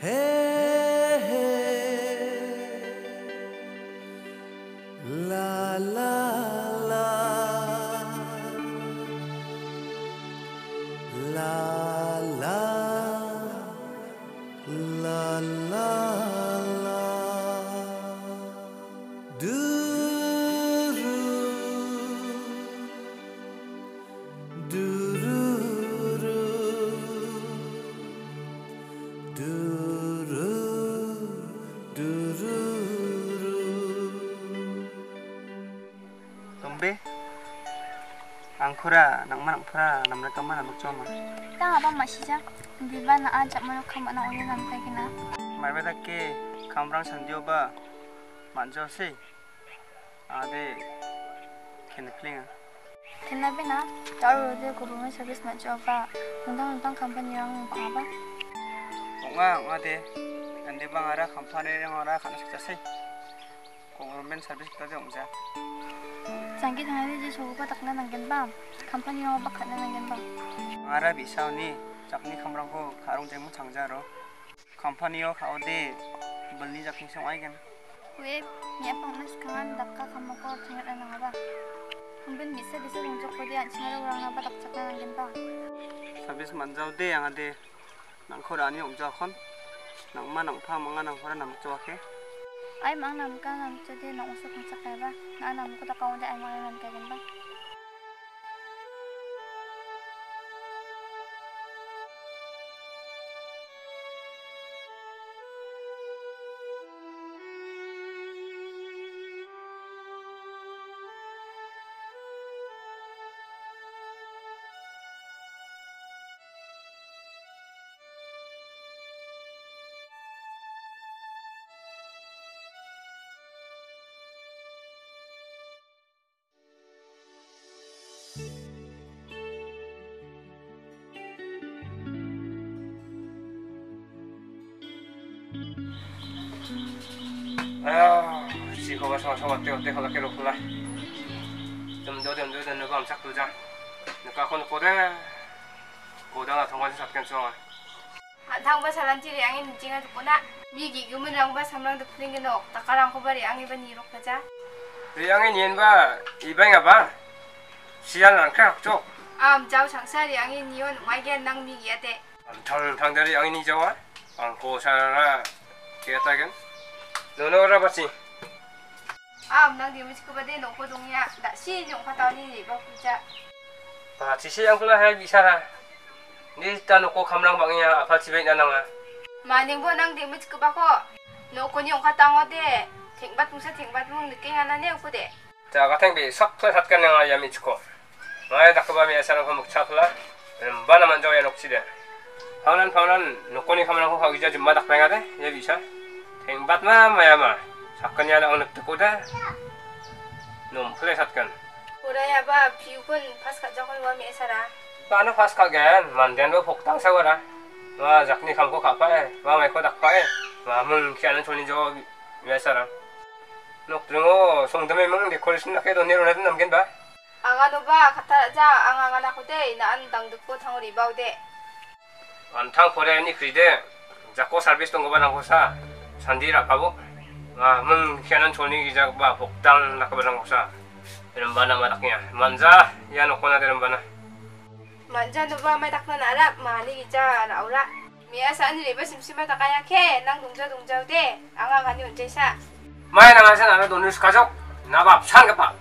Hey, la la la, la la la la la, duru duru duru duru. Tombe angkura nangman angpura namna kaman amuk coma Tang apa masih di mana ajak mana kamu nak ulang sampai kena. mai beda ke kamrang sandio ba manjo sih ade keneklinga Kena bina, taruh dia gubernur servis nak coba undang-undang company yang apa? onga de ande bang ara company yang ara kana sakta sih government service kita ongja Sangki tangan dia coba tak nak nanggen bang, company yang apa kana nanggen bang? ara bisa ni jakni kamrang ko karung jemu changjaro company yo kaode beli jakni song aigen Weh, ni apa mas kangen dakka kamu ko tinggal nang apa? Mungkin bisa untuk kau dia cina orang apa tak cakap nanggen bang? service manjau de yang ade nang khorani ongja kon nang ma nang pha manga nang khora nam choke Ay mang nam ka nam jadi nak usah macam apa? Nak nam ko tak kau dia ay mang nam kagen bang? si kho sama sama te khala ke rokla dem do no bam sak tuja naka kon ko de oda thongwa sakkan so Thang ba salan ciri angin jinga tukuna. Bigi gumun rang ba samrang de pring no takarang ko bari angin ba ni rok kaja. yang ini ba ibang apa sian angka cok Jauh sangsari angin nion waigen nang bigi ate. thang dari yang ini jawa angko sara kita kan nono ora basi Nang di musik ko ba de no ko dongya da si jong kata ni ba kuja. ba sisi yang pula hai bisa lah ni tanu ko kamrang bangnya apa cibai nananga Maning bo nang di musik ko ba ko. No ko ni ong kata ngode. Thengbat mung niking ana ne ko de. 자 같은 게 석표 샀겠네요 야미치고 마에 닦아봐미 야사랑 거 먹자 플라 바나 만져 야 녹시데 파우난 노코니 카메라 거 하기 전 마닥 뱅아데 예 비샤 땡밭마 마야마 사건이 하나 어느 때보다 놈 플레 샀건 Uraya ba piukun pas ka jakon wa mi esara. 나는 파스 가겐 만덴도 복당 세워라 와 작니 감고 가파에 와 마이코 닥파에 와문 키하는 존이 저 야사랑 녹등어 송담에 먹는 데코레이션 나게도 내려놔도 남긴 봐 Angano ba kata ja angangana ko de na andang dukko thangori baude. 안탕 포레니 그리데 자꾸 서비스 동거 반하고사 산디라 가보 문 키하는 존이 기자 봐 복당 나가버랑 고사 이런 바나 마닥냐 만자 야 놓고나 되는 바나 Manja no ba may takna na ara mani gija na aura. Miya saan riba simsima takaya ke nang dungjaw de angangani unjay sa. 마에 나가서 나는 돈을 가족 나밥 상급밥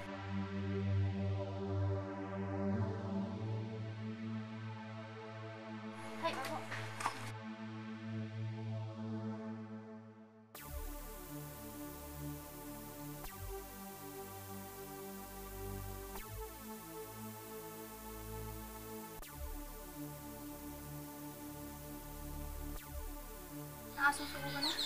Susuko ka na?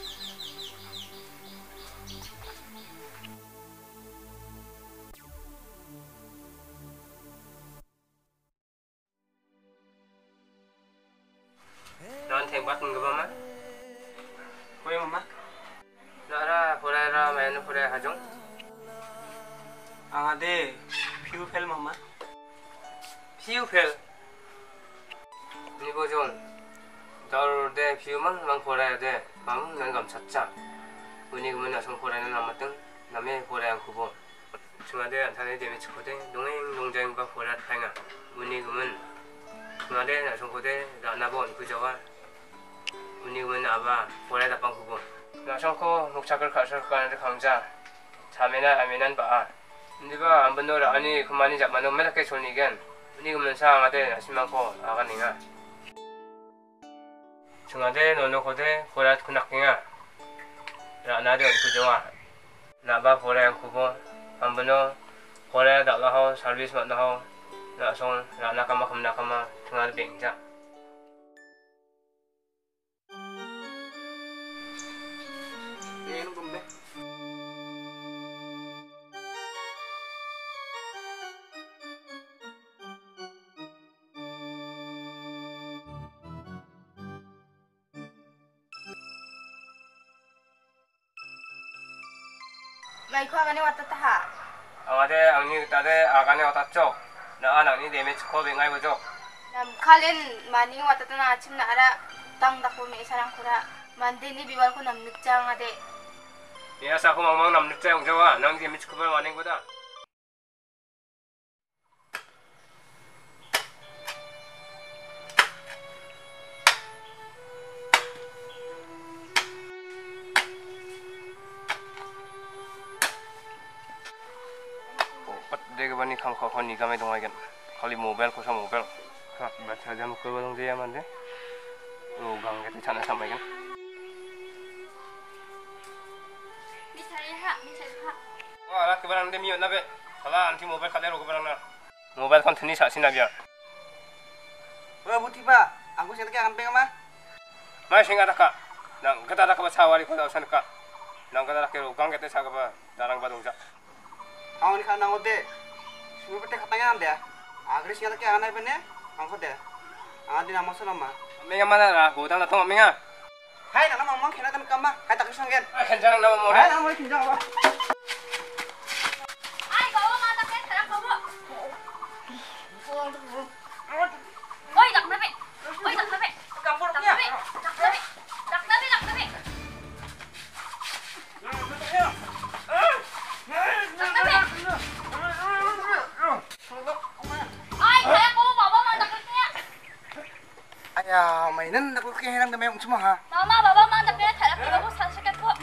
너한테 맡은 거 봐마 보여 엄마 나라 보라라 마야는 보라 하종 앙아데 피우펠 엄마 피우펠 리보존 더르데 기우만 망 보라야 돼. 마음 난 감찼자. 운이 그면 나성 보라는 남았던 남의 보라양 구보. 중화대 안타네 데미치코대 농행 농장과 보라 타잉아. 운이 그면 중화대 나성코대 나나본 그저와 운이 그면 아바 보라 다빵 구보. 나성코 목착을 가설까는데 강자. 자매나 아미난 바. 니가 안 번노라 아니 그만이 잡만 엄마답게 졸리겐 운이 그면 상하대 나심만코 아가닝아. 중화대 노노코대 보라 군악갱아. 나나대 그저와 나바 보라양 구보. Ambono, Korea dak lahau, servis mak lahau, nak song, nak nakama, tengah lebih je. Ini gombe. Mai ko agane wata taha. Angade angni tade agane otatcho, na anangni damage ko bengai bojo. Nam kalen mani wata tana achim na ara tang dakpo me sarang kura. Mande ni biwal ko nam nukjang ade. Biasa aku mamang nam nukjang jawa, nang damage ko ba maning boda. Dega bani khang kho khon ni gamai dongai gan khali mobile ko sa mobile ha bacha jam ko dong je amande o gang ke chana samai gan Misari ha. ala ke barang de miot na be sala anti mobile khade ro ke barang na mobile kon thini sa sina bia Wah butiba, aku sih tak akan mah. mai singa taka nang kata taka ba sawari ko da san ka nang kata ke ro gang ke sa ka ba darang ba dong ja Aku ni kan nang ode. Semua pete katanya anda. Agri sih tak akan apa ni? Angkot deh. Adi nama selama. menga mana ra go dang na thong menga Hai, nama mama kena kan kama. Hai tak kesangen. kenjang na mo Hai, ra nama kinjang apa? Ai ko ma ta ke sarang ko bo. Oi dak na be. Kampur Dak dia. na be. Ai saya ko baba ma dak niya. Ayah, mainan aku kehilang demi orang semua ha. Mama baba ma dak niya tarak ko bo san sikat ko.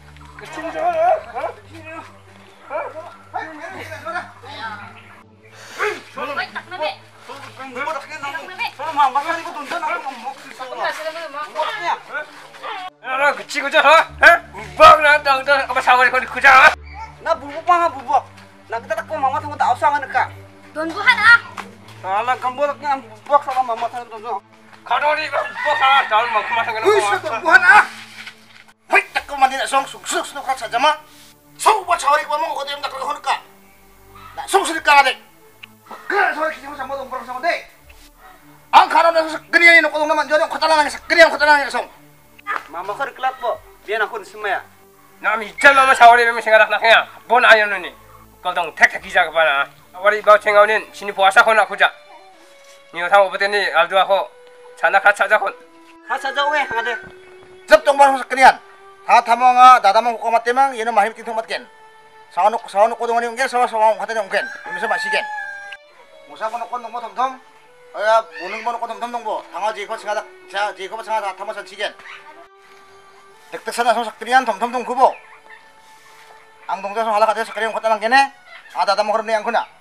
Oi dak na be. Kamu dah kena nang. Kalau mama kan ikut tuntun aku mau Kampurnya. ra kecil ko ja ha bang na dang dang ka ba sawari ko ku ja Na bubuk mah bubuk. Na kita tak mama tunggu tak usah nak. Don buhan ah. Alah kampurnya bubuk sama mama tunggu tuntun. 가로리 뭐가 다운 만큼 하는 거는 Wih, buana. Wih, tak kau mandi nak song suk kat saja mah. Song buat sahari kau mau kau tak kau nak ka. Nak song sedekah adek. Kau sahari kita sama dong berang sama dek. Ang karam dah sekenian ini kau dong naman jodoh kau talang sekenian song. Mama kau kelat po. Dia nak kau semua. 남 있잖아 사월에 되면 생각 나냐 본 아니었느니 거동 택택 기자가 봐라 와리 바 챙아오는 신이 보아사 거나 보자 니가 다 오버더니 알도하고 자나 같이 하자고 Kau saja weh ada. Jep dong berang sekenian. Ta tamang dadamang kau mati mang ini mahir kita matken. Sawanuk kau dong ni ungkel sawa katanya ungkel. Ini sama sigen. Musa kono kono mo tom. 야, 오는 거는 거좀 덤덤보. 당아지 이거 생각다. 자, 이거 생각다. 타마선 지겐. 득득사나 소삭들이한 덤덤동 구보. 앙동자서 하라가 돼서 그냥 걷다난 게네. 아다다 먹으러 내 양구나.